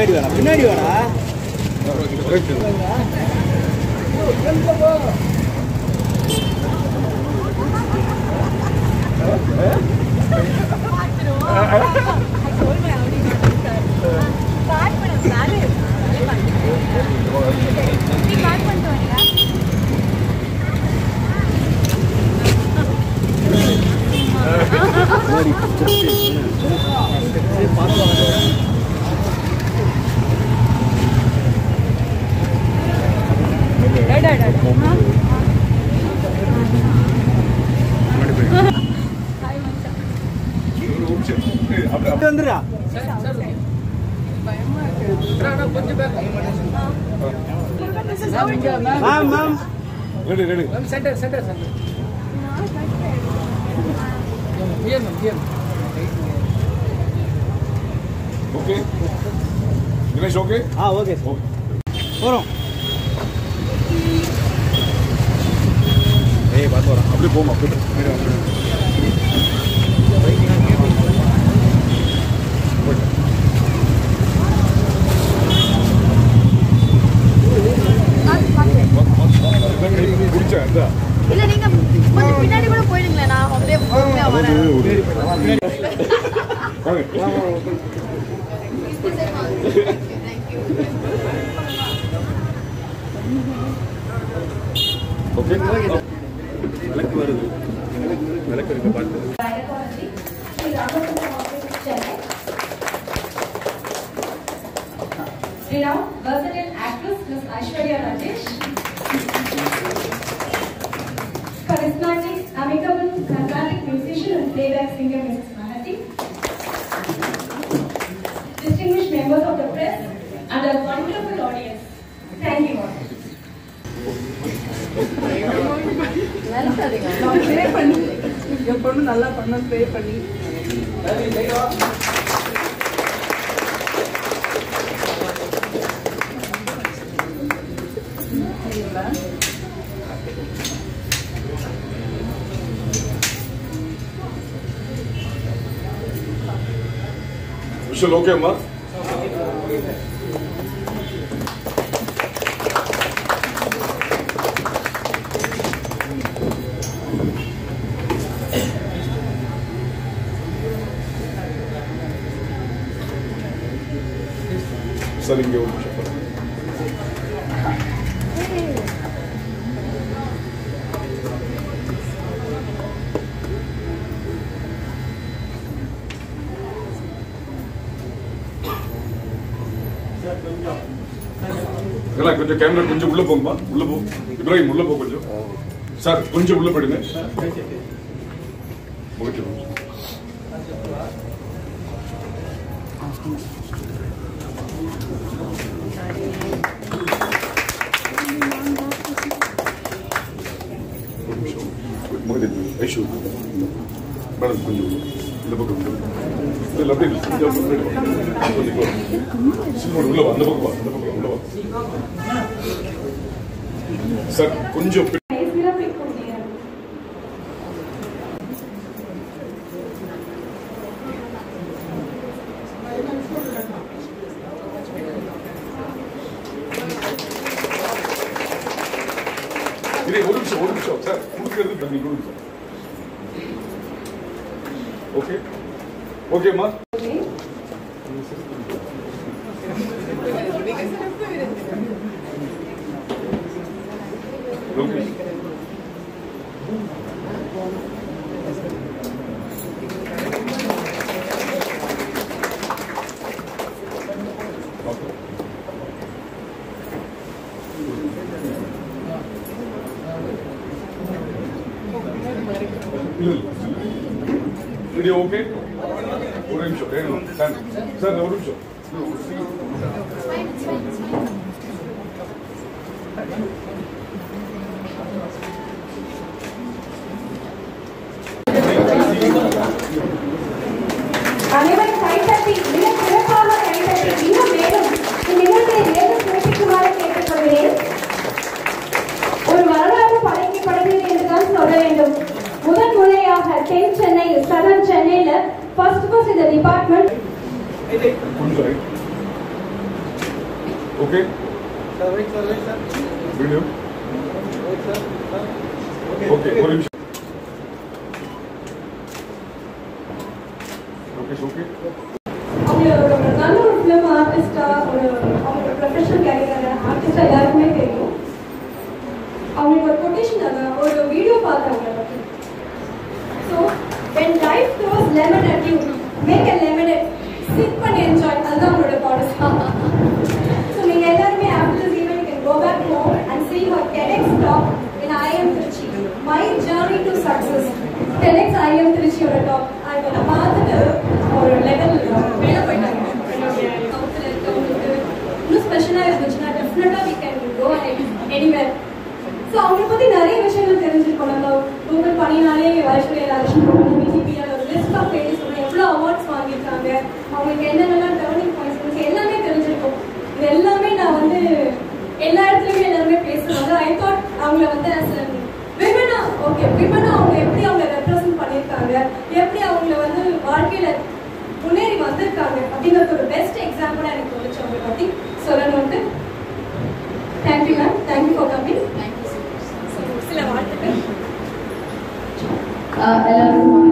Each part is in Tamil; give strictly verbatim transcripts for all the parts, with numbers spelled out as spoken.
பின்னாடி வாடா பின்னாடி வாடா வந்துடா ma'am ma'am ready ready center center center here ma'am here okay Dinesh okay ah okay போறோம் ஏய் பாத்து வர அப்படியே போமா அப்படியே இல்ல நீங்க கொஞ்சம் பின்னாடி கூட போயிடுங்களே நான் அப்படியே பொறுமையா வரேன் ஓகே விளக்கு வருது விளக்கு இருக்க பாட்டு Renowned versatile actress Miss Aishwarya Rajesh. Charismatic, amicable, dramatic musician and playback singer Missus Mahathi. Distinguished members of the press and a wonderful audience. Thank you all. நான் ப்ளே பண்ணி என் பொண்ணு நல்லா பண்ண ப்ளே பண்ணி விஷுவல் ஓகே அம்மா சார் இங்கே ஒரு நிமிஷம் கொஞ்சம் கேமரா கொஞ்சம் உள்ள போங்கப்பா உள்ள போ இப்ராஹிம் உள்ள போ கொஞ்சம் சார் கொஞ்சம் உள்ள போயிடுங்க ஐஷு மேடம் கொஞ்சம் இந்த பக்கம் இல்லை அப்படி உள்ள வா அந்த பக்கம் வா அந்த பக்கம் உள்ள வா சார் கொஞ்சம் இதே ஒரு நிமிஷம் ஒரு நிமிஷம் சார் கொடுக்கறது தண்ணி கொடுங்க ஓகே ஓகேம்மா ஓகே Video okay? ஒரு நிமிஷம் சார் ஒரு நிமிஷம் அனைவரும் கைத்தட்டி மிக சிறப்பாக கைத்தட்டி இன்னும் மேலும் இந்நிகழ்ச்சியை மேலும் சிறப்பிக்குமாறு கேட்டுக்கொள்கிறேன். ஒரு வரலாறு படைக்கு படைப்பீர்கள் என்றுதான் சொல்ல வேண்டும். முதன் முறையாக தென் சென்னையில் சதன் சென்னையில ஃபர்ஸ்ட் ஃபர்ஸ்ட் இந்த department Okay? Sir, wait, sir, wait, sir. Video. Wait, sir. Sir. Okay. Okay, ஒரு நிமிஷம். Okay, okay. அவங்க ஒரு நல்ல ஒரு ஃபிலிம் ஆர்டிஸ்டா ஒரு அவங்க ப்ரொஃபஷனல் கேரியர் ஆர்டிஸ்டா எல்லாருக்குமே தெரியும். அவங்களுக்கு ஒரு கொட்டேஷன் அதான் ஒரு வீடியோ பார்த்தேன் அவங்கள பத்தி. So when life throws lemon at you, make a lemonade, sip பண்ணி enjoy. அதுதான் அவங்களோட பாடஸ். ஸோ நீங்க எல்லாருமே after this event you can go back home and see her TEDx talk in I am Trichy. My journey to success. TEDx I am Trichyயோட talk. அதை நான் பார்த்துட்டு ஒரு லெவல் மேலே போயிட்டாங்க. என்னுடைய கவுன்சில் இருக்கவங்களுக்கு இன்னும் ஸ்பெஷலாக இருந்துச்சுன்னா டெஃபினட்டாக we can go anywhere. So அவங்களை பற்றி நிறைய விஷயங்கள் தெரிஞ்சிருக்கோம். நம்ம கூகுள் பண்ணினாலே ஐஸ்வர்யா ராஜேஷன் பிஜிபியில் ஒரு லிஸ்ட் ஆஃப் லேடிஸ் எவ்வளோ அவார்ட்ஸ் வாங்கியிருக்காங்க, அவங்களுக்கு என்னென்னலாம் டேர்னிங் பாயிண்ட்ஸ் இருந்துச்சு எல்லாமே தெரிஞ்சிருக்கும். இது எல்லாமே நான் வந்து எல்லா இடத்துலையுமே எல்லாருமே பேசுவாங்க. ஐ தாட் அவங்கள வந்து ஆஸ் விமனா ஓகே விமனா அவங்க எப்படி அவங்க ரெப்ரசன்ட் பண்ணியிருக்காங்க, எப்படி அவங்கள வந்து வாழ்க்கையில் முன்னேறி வந்திருக்காங்க அப்படிங்கிறது ஒரு பெஸ்ட் எக்ஸாம்பிளாக எனக்கு தோணுச்சு அவங்களை பற்றி சொல்லணும்ட்டு. Thank you ma'am, thank you for coming. சில வாழ்த்துக்கள் எல்லாருக்கும்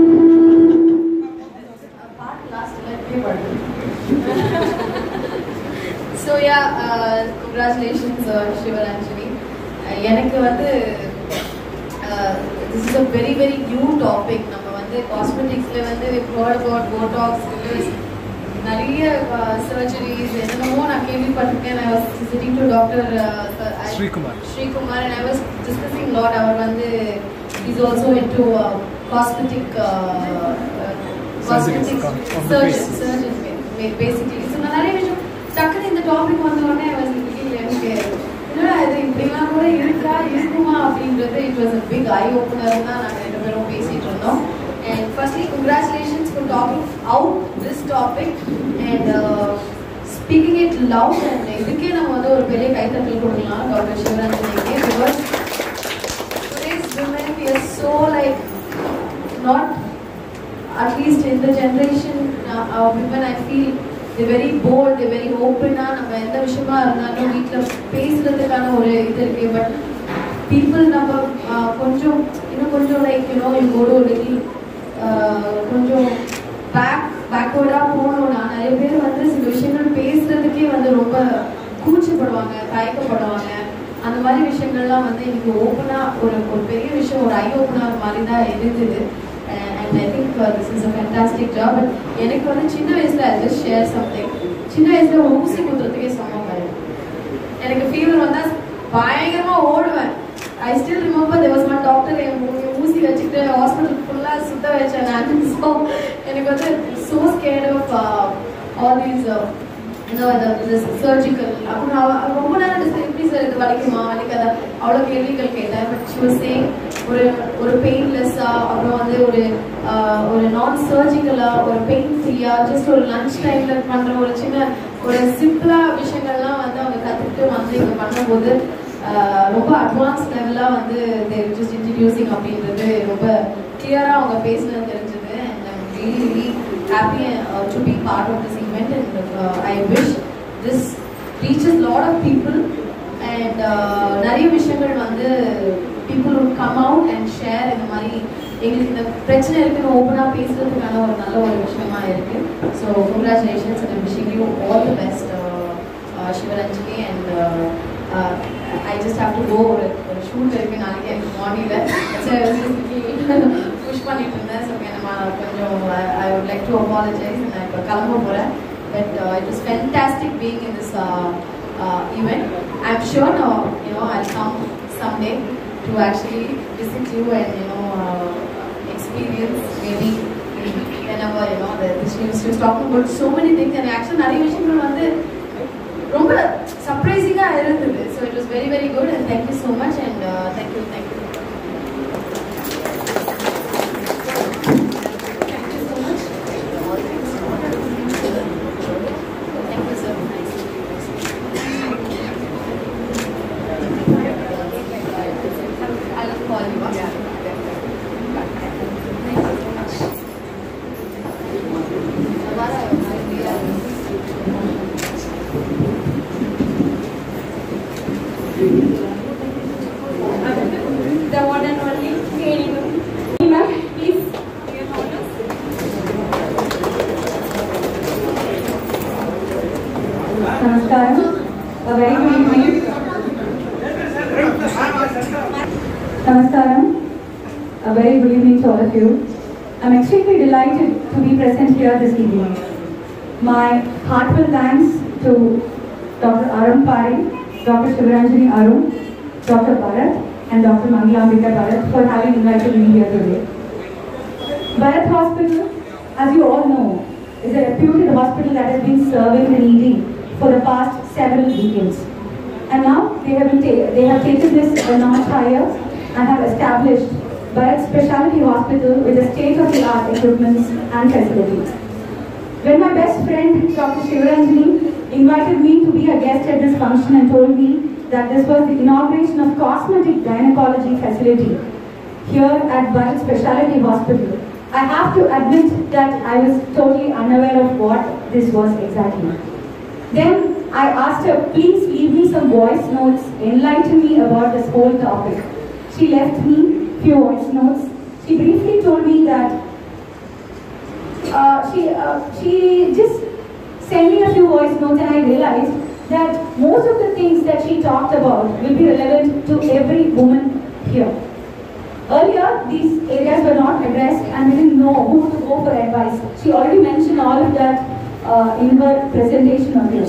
பாட்டு லாஸ்ட்ல இப்படியே பாடு. So yeah congratulations Sivaranjali. எனக்கு வந்து this is a very very new topic. நம்ம வந்து காஸ்மெட்டிக்ஸ்ல வந்து ஹர்ட் அபவுட் போட்டாக்ஸ், நிறைய சர்ஜரிஸ் என்னென்னமோ நான் கேள்விப்பட்டிருக்கேன். I was sitting to Doctor Srikumar. Srikumar and I was discussing lot. அவர் வந்து he's also into uh, cosmetic uh, cosmetic surgeon surgeon basically. So நான் நிறைய விஷயம் டக்குனு இந்த டாபிக் வந்த உடனே I was thinking எனக்கு என்னடா இது இப்படிலாம் கூட இருக்கா இருக்குமா அப்படின்றது it was a big eye opener தான் நாங்கள் ரெண்டு பேரும் பேசிட்டு இருந்தோம். And firstly, congratulations for talking out this topic and uh, speaking it loud. And இதுக்கே நம்ம வந்து ஒரு பெரிய கைத்தட்டல் கொடுக்கலாம் டாக்டர் சிவராஞ்சலிக்கு. Because today's women we are so like not, at least in the generation uh, our women I feel they're very bold, they're very open. நம்ம எந்த விஷயமா இருந்தாலும் வீட்டில் பேசுறதுக்கான ஒரு இது இருக்கு. பட் people நம்ம கொஞ்சம் இன்னும் கொஞ்சம் like you know you go to a little கொஞ்சம் பேக் பேக்வேர்டாக போகணும்னா நிறைய பேர் வந்து சில விஷயங்கள் பேசுறதுக்கே வந்து ரொம்ப கூச்சப்படுவாங்க, தயக்கப்படுவாங்க. அந்த மாதிரி விஷயங்கள்லாம் வந்து இன்னைக்கு ஓப்பனாக ஒரு ஒரு பெரிய விஷயம், ஒரு ஐ ஓப்பனர் மாதிரி தான் இருந்தது. And I think this is a fantastic job. எனக்கு வந்து சின்ன வயசில் ஐ ஜஸ்ட் ஷேர் சம்திங். சின்ன வயசில் ஒரு ஊசி குத்துறதுக்கே சம்பவம் பயம். எனக்கு ஃபீவர் வந்தால் பயங்கரமாக ஓடுவேன். I still remember there was one doctor ஊசி வச்சுட்டு ஹாஸ்பிட்டல் ஃபுல்லாக சுத்த வச்சேன் நான். ஸோ எனக்கு வந்து so scared of uh, all these uh, you know the, the surgical. அப்புறம் நான் ரொம்ப நேரம் எப்படி சார் இது வலிக்குமா வலிக்காதா அவ்வளோ கேள்விகள் கேட்டேன். பட் she was saying ஒரு ஒரு பெயின்லெஸ்ஸாக, அப்புறம் வந்து ஒரு ஒரு நான் சர்ஜிக்கலாக, ஒரு பெயின் ஃப்ரீயாக, ஜஸ்ட் ஒரு லஞ்ச் டைமில் பண்ணுற ஒரு சின்ன ஒரு சிம்பிளாக விஷயங்கள்லாம் வந்து அவங்க கற்றுக்கிட்டு வந்து இங்கே பண்ணும்போது ரொம்ப அட்வான்ஸ் லெவலாக வந்து தேர் ஜஸ்ட் இன்ட்ரடியூசிங் அப்படின்றது ரொம்ப கிளியராக அவங்க பேசினது தெரிஞ்சது. And I'm really really happy to be part of this event. And I wish this reaches lot of people. And நிறைய விஷயங்கள் வந்து people would come out and share. இந்த மாதிரி எங்களுக்கு இந்த பிரச்சனை இருக்குன்னு ஓப்பனாக பேசுறதுக்கான ஒரு நல்ல ஒரு விஷயமா இருக்கு. So congratulations and wishing you all the best Sivaranjani. And Uh, I just have to go ஒரு ஒரு ஷூட் இருக்கு நாளைக்கு எனக்கு மார்னிங்கில் புஷ் பண்ணிட்டு இருந்தேன். ஸோ நம்ம கொஞ்சம் I would like to apologize. நான் இப்போ கிளம்ப போகிறேன். But it was fantastic being in this event. I am sure no you know I come someday to actually visit you and you know uh, experience maybe whenever you know the she was talking about so many things. And actually நிறைய விஷயங்கள் வந்து ரொம்ப சர்ப்ரைசிங்காக இருந்தது. So it was very very good. And thank you so much. And thank you thank you thank you so much. Thank you sir. I'll call you. Yeah. Thank you so much. हमारा Namaskaram. A very good evening. Namaskaram. A very good evening to all of you. I'm extremely delighted to be present here this evening. My heartfelt thanks to Doctor Arun Pari, Doctor Shivaranjani Arun, Doctor Bharat, and Doctor Mangalambika Bharat for having invited me here today. Bharat Hospital, as you all know, is a reputed hospital that has been serving the needy for the past several decades. And now they have, been ta- they have taken this a notch higher and have established Bharat Specialty Hospital with a state-of-the-art equipment and facilities. When my best friend Doctor Shivaranjani invited me to be a guest at this function and told me that this was the inauguration of cosmetic gynecology facility here at Bharat Specialty Hospital, I have to admit that I was totally unaware of what this was exactly. Then I asked her, please leave me some voice notes, enlighten me about this whole topic. She left me few voice notes. She briefly told me that uh, she, uh, she just sent me a few voice notes, and I realized that most of the things that she talked about will be relevant to every woman here. Earlier, these areas were not addressed and we didn't know who to go for advice. She already mentioned all of that uh, in her presentation earlier.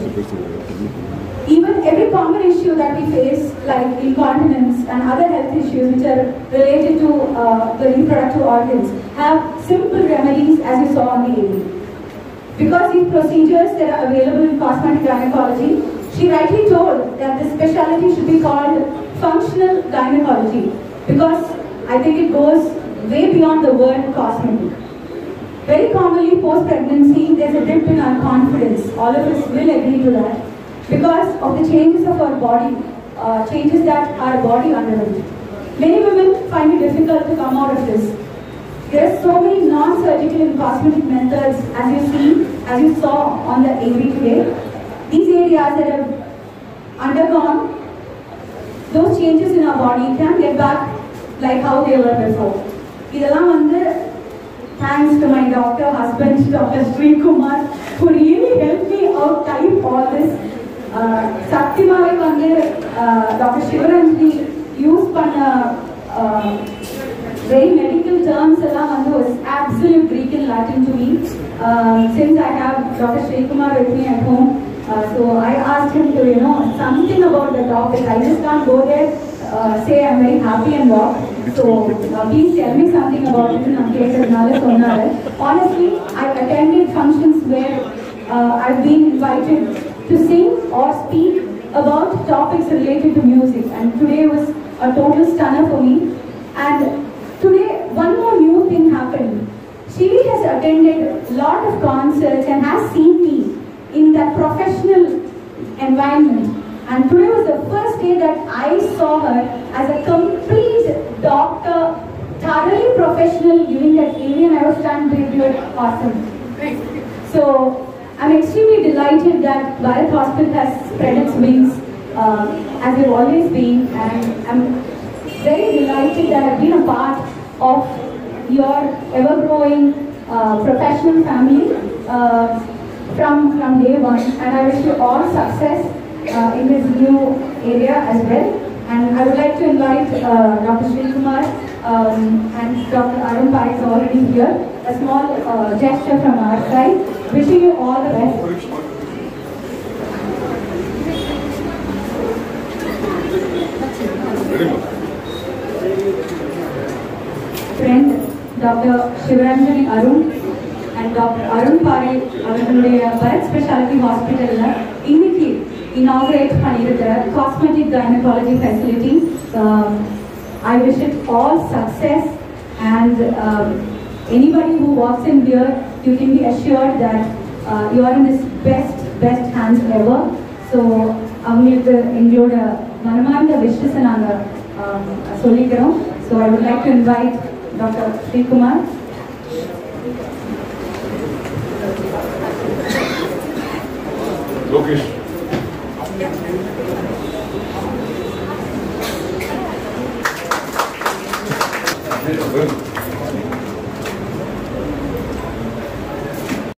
Even every common issue that we face, like incontinence and other health issues which are related to uh, the reproductive organs, have simple remedies, as you saw on the A V. Because these procedures that are available in cosmetic gynecology, she rightly told that this specialty should be called functional gynecology, because I think it goes way beyond the word cosmetic. Very commonly post-pregnancy, there's a dip in our confidence. All of us will agree to that, because of the changes of our body, uh, changes that our body underwent. Many women find it difficult to come out of this. There are so many non-surgical and cosmetic methods, as you see, as you saw on the A V today. These areas that have undergone those changes in our body can get back like how they were before. Idella vandu, thanks to my doctor husband, Doctor Sri Kumar, who really helped me out type all this. Uh, Saktimave vandu, uh, Doctor Shivaranjani used panna uh, very medical terms was absolute Greek and Latin to me. Uh, since I have Doctor Sri Kumar with me at home, uh, so I asked him to, you know, something about the topic. I just can't go there, uh, say I'm very happy and walk. So uh, please tell me something about it. Honestly, I've attended functions where uh, I've been invited to sing or speak about topics related to music, and today was a total stunner for me. And today, one more new thing happened. Shivi has attended a lot of concerts and has seen me in that professional environment. And today was the first day that I saw her as a complete doctor, thoroughly professional, giving that alien. I was stunned, you're awesome. So, I'm extremely delighted that Bharat Hospital has spread its wings, uh, as they've always been, and I'm very delighted that I've been a part of your ever-growing uh, professional family uh, from, from day one, and I wish you all success uh, in this new area as well. And I would like to invite uh, Doctor Sri Kumar um, and Doctor Arun Pai is already here. A small uh, gesture from our side. Wishing you all the best. Friend Doctor Shivaranjani Arun and Doctor Arun Pari, அவர்களுடைய Bharat Specialty Hospital இன்னைக்கு inaugurate பண்ணிருக்கிற cosmetic gynecology facility. Um, I wish it all success, and um, anybody who walks in here, you can be assured that uh, you are in this best, best hands ever. So, அவங்களுக்கு எங்களோட மனமார்ந்த wishes நாங்க சொல்லிக்கிறோம். So, I would like to invite Doctor Sri Kumar. Lokesh.